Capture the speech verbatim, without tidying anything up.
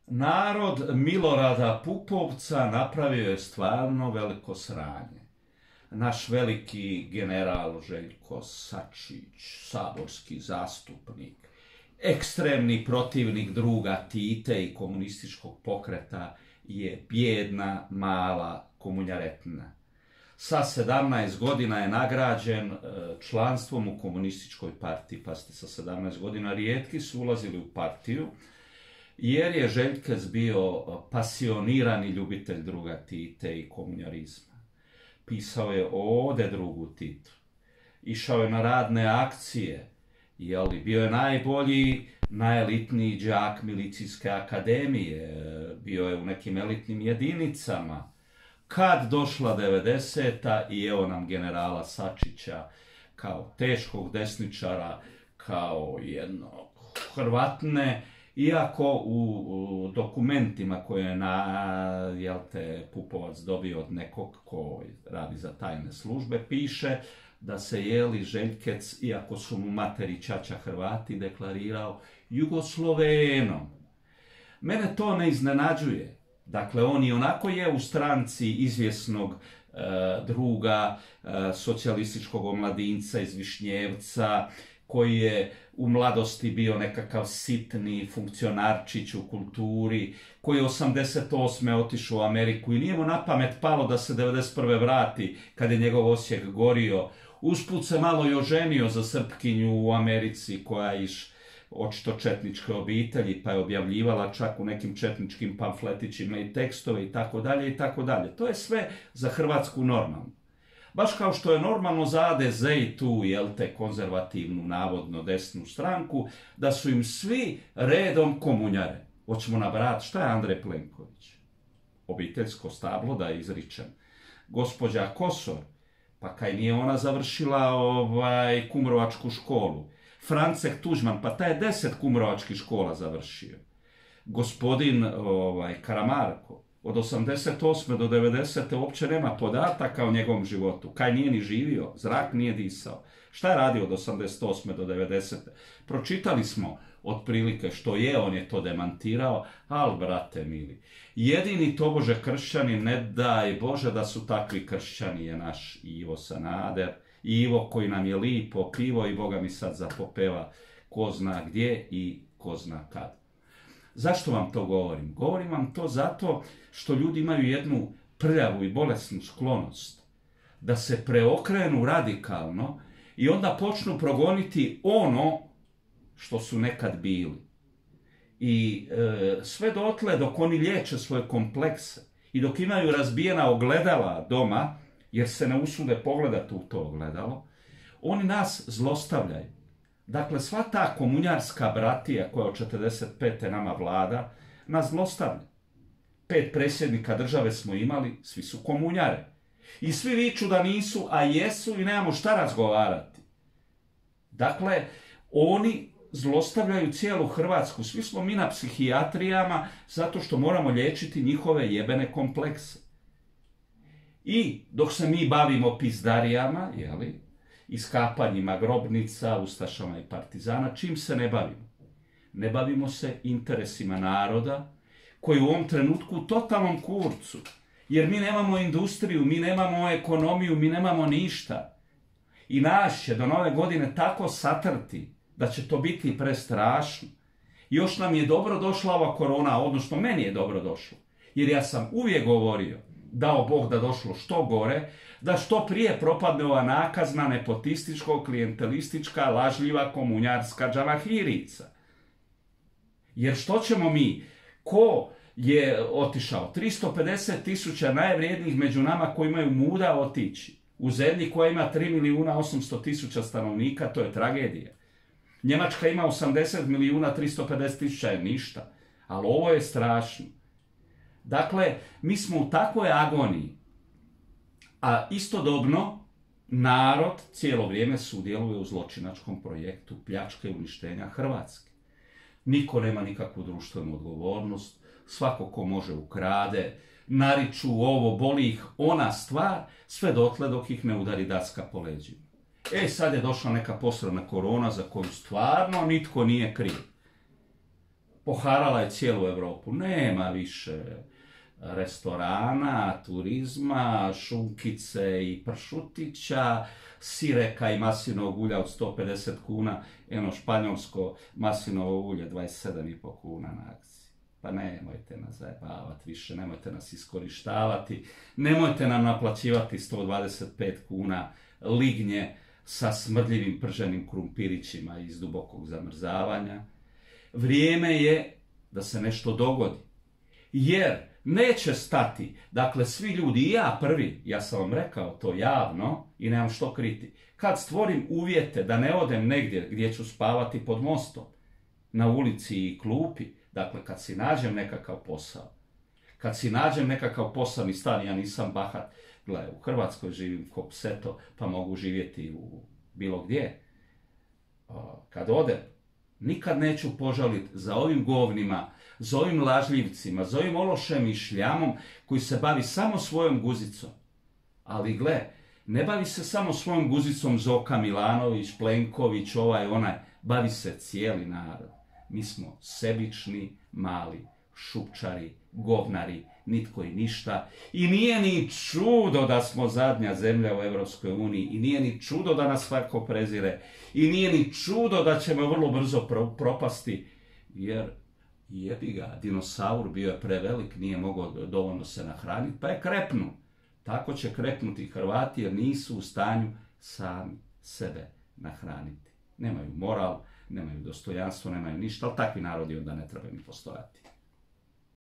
Narod Milorada Pupovca napravio je stvarno veliko sranje. Naš veliki general Željko Sačić, saborski zastupnik, ekstremni protivnik druga Tite i komunističkog pokreta, je bijedna, mala komunjaretina. Sa sedamnaest godina je nagrađen članstvom u komunističkoj partiji. Pa ste sa sedamnaest godina rijetki su ulazili u partiju, jer je Željkec bio pasionirani ljubitelj druga Tite i komunjarizma. Pisao je ode drugu Titu, išao je na radne akcije, jeli, bio je najbolji, najelitniji đak milicijske akademije, bio je u nekim elitnim jedinicama. Kad došla devedeseta i evo nam generala Sačića kao teškog desničara, kao jednog Hrvatne, iako u dokumentima koje je na, jel te, Pupovac dobio od nekog ko radi za tajne službe, piše da se jeli Željkec, iako su mu materi i ćaća Hrvati, deklarirao Jugoslovenom. Mene to ne iznenađuje. Dakle, on i onako je u stranci izvjesnog e, druga, e, socijalističkog omladinca iz Višnjevca, koji je u mladosti bio nekakav sitni funkcionarčić u kulturi, koji je osamdeset osme otišao u Ameriku i nije mu na pamet palo da se devedeset prve vrati kad je njegov Osijek gorio. Usput se malo i oženio za Srpkinju u Americi koja je iš očito četničke obitelji, pa je objavljivala čak u nekim četničkim pamfletićima i tekstove i tako dalje i tako dalje. To je sve za Hrvatsku normalno. Baš kao što je normalno za A D Z i tu, jel te, konzervativnu, navodno desnu stranku, da su im svi redom komunjare. Hoćemo nabrati, šta je Andrej Plenković? Obiteljsko stablo, da je izričem. Gospođa Kosor, pa kaj nije ona završila ovaj, kumrovačku školu. Francek Tuđman, pa taj je deset kumrovačkih škola završio. Gospodin ovaj, Karamarko, od osamdeset osme do devedesete uopće nema podataka o njegovom životu. Kaj nije ni živio, zrak nije disao. Šta je radio od osamdeset osme do devedesete? Pročitali smo otprilike što je, on je to demantirao, ali brate mili, jedini tobože kršćani, ne daj Bože da su takvi kršćani, je naš Ivo Sanader, Ivo koji nam je lipo pivo i Boga mi sad zapopeva ko zna gdje i ko zna kad. Zašto vam to govorim? Govorim vam to zato što ljudi imaju jednu prljavu i bolesnu sklonost da se preokrenu radikalno i onda počnu progoniti ono što su nekad bili. I e, sve dotle dok oni liječe svoje komplekse i dok imaju razbijena ogledala doma, jer se ne usude pogledati u to ogledalo, oni nas zlostavljaju. Dakle, sva ta komunjarska bratija koja od četrdeset pete nama vlada, nas zlostavlja. Pet predsjednika države smo imali, svi su komunjare. I svi viču da nisu, a jesu i nemamo šta razgovarati. Dakle, oni zlostavljaju cijelu Hrvatsku. Svi smo mi na psihijatrijama zato što moramo liječiti njihove jebene komplekse. I dok se mi bavimo pizdarijama, jeli, iskapanjima grobnica, ustašama i partizana, čim se ne bavimo? Ne bavimo se interesima naroda, koji u ovom trenutku u totalnom kurcu. Jer mi nemamo industriju, mi nemamo ekonomiju, mi nemamo ništa. I nas će do nove godine tako satrti da će to biti prestrašno. Još nam je dobro došla ova korona, odnosno meni je dobro došlo. Jer ja sam uvijek govorio, dao Bog da došlo što gore, da što prije propadne ova nakazna, nepotističko, klijentelistička, lažljiva, komunjarska džamahirica. Jer što ćemo mi, ko je otišao? tristo pedeset tisuća najvrijednijih među nama koji imaju muda otići. U zemlji koja ima tri milijuna osamsto tisuća stanovnika, to je tragedija. Njemačka ima osamdeset milijuna tristo pedeset tisuća, je ništa. Ali ovo je strašno. Dakle, mi smo u takvoj agoniji, a istodobno narod cijelo vrijeme sudjeluje u zločinačkom projektu pljačke i uništenja Hrvatske. Niko nema nikakvu društvenu odgovornost, svako ko može ukrade, nariču ovo, boli ih ona stvar, sve dotle dok ih ne udari daska po leđima. E, sad je došla neka posredna korona za koju stvarno nitko nije kriv. poharala je cijelu Europu. Nema više restorana, turizma, šunkice i pršutića, sireka i maslinovog ulja od sto pedeset kuna, eno španjolsko maslinovo ulje dvadeset sedam i po kuna na akciji. Pa nemojte nas zajebavati više, nemojte nas iskorištavati, nemojte nam naplaćivati sto dvadeset pet kuna lignje sa smrdljivim prženim krumpirićima iz dubokog zamrzavanja. Vrijeme je da se nešto dogodi. Jer neće stati, dakle svi ljudi, i ja prvi, ja sam vam rekao to javno i nemam što kriti, kad stvorim uvjete da ne odem negdje gdje ću spavati pod mostom, na ulici i klupi, dakle kad si nađem nekakav posao, kad si nađem nekakav poslovni stan, ja nisam bahat, gledaj, u Hrvatskoj živim ko pseto, pa mogu živjeti u bilo gdje. Kad odem, nikad neću požaliti za ovim govnima, za ovim lažljivcima, za ovim ološem i šljamom koji se bavi samo svojom guzicom. Ali gle, ne bavi se samo svojom guzicom Zoka Milanović, Plenković, ovaj, onaj, bavi se cijeli narod. Mi smo sebični, mali, šupčari, govnari, nitko i ništa. I nije ni čudo da smo zadnja zemlja u Europskoj uniji, i nije ni čudo da nas svako prezire, i nije ni čudo da ćemo vrlo brzo propasti, jer jebi ga, dinosaur bio je prevelik, nije mogao dovoljno se nahraniti, pa je krepnu. Tako će krepnuti Hrvati jer nisu u stanju sami sebe nahraniti. Nemaju moral, nemaju dostojanstvo, nemaju ništa, ali takvi narodi onda ne trebaju ni postojati.